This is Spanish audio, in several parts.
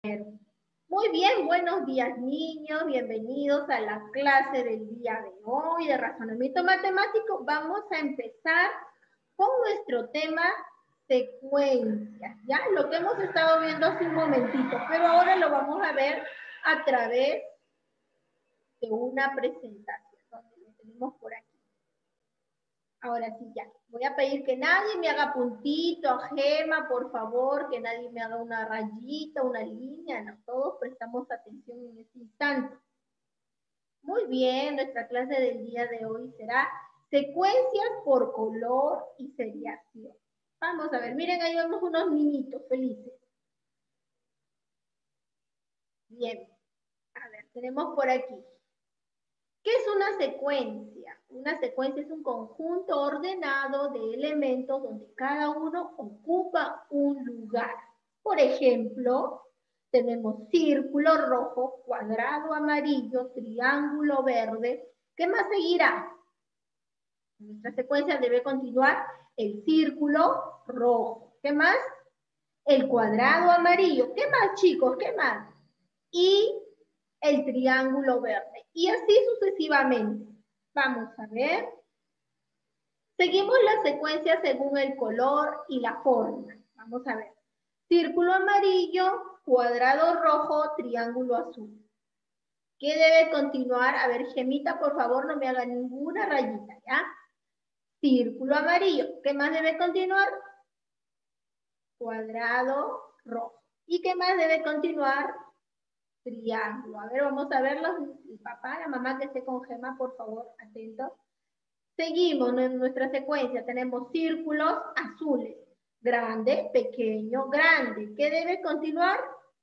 Muy bien, buenos días niños, bienvenidos a la clase del día de hoy de razonamiento matemático. Vamos a empezar con nuestro tema secuencias, ¿ya? Lo que hemos estado viendo hace un momentito, pero ahora lo vamos a ver a través de una presentación, donde lo tenemos por aquí. Ahora sí, ya. Voy a pedir que nadie me haga puntito, gema, por favor, que nadie me haga una rayita, una línea, no, todos prestamos atención en este instante. Muy bien, nuestra clase del día de hoy será secuencias por color y seriación. Vamos a ver, miren, ahí vemos unos niñitos felices. Bien, a ver, tenemos por aquí. ¿Qué es una secuencia? Una secuencia es un conjunto ordenado de elementos donde cada uno ocupa un lugar. Por ejemplo, tenemos círculo rojo, cuadrado amarillo, triángulo verde. ¿Qué más seguirá? En nuestra secuencia debe continuar el círculo rojo. ¿Qué más? El cuadrado amarillo. ¿Qué más, chicos? ¿Qué más? Y el triángulo verde. Y así sucesivamente. Vamos a ver. Seguimos la secuencia según el color y la forma. Vamos a ver. Círculo amarillo, cuadrado rojo, triángulo azul. ¿Qué debe continuar? A ver, Gemita, por favor, no me haga ninguna rayita, ¿ya? Círculo amarillo. ¿Qué más debe continuar? Cuadrado rojo. ¿Y qué más debe continuar? Triángulo. A ver, vamos a verlos. El papá, la mamá que esté con Gema, por favor, atentos. Seguimos en nuestra secuencia. Tenemos círculos azules. Grande, pequeño, grande. ¿Qué debe continuar?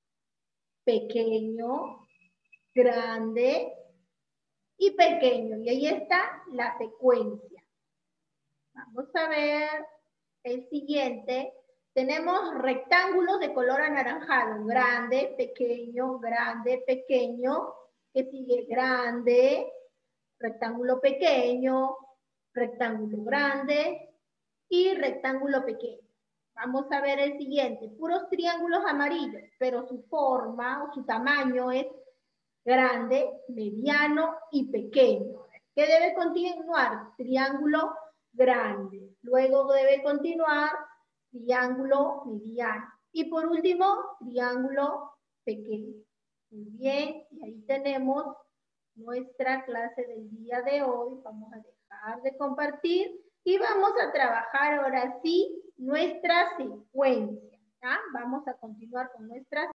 Pequeño, grande y pequeño. Y ahí está la secuencia. Vamos a ver el siguiente. Tenemos rectángulos de color anaranjado. Grande, pequeño, grande, pequeño. ¿Qué sigue? Grande, rectángulo pequeño, rectángulo grande y rectángulo pequeño. Vamos a ver el siguiente. Puros triángulos amarillos, pero su forma o su tamaño es grande, mediano y pequeño. ¿Qué debe continuar? Triángulo grande. Luego debe continuar triángulo mediano. Y por último, triángulo pequeño. Muy bien, y ahí tenemos nuestra clase del día de hoy. Vamos a dejar de compartir y vamos a trabajar ahora sí nuestra secuencia. ¿Ya? Vamos a continuar con nuestra